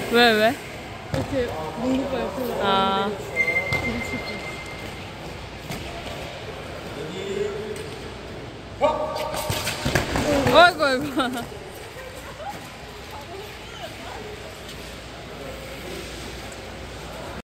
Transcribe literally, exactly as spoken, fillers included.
왜, 왜? 이렇게 농구가 옆에서 아. 아이고, 아이고.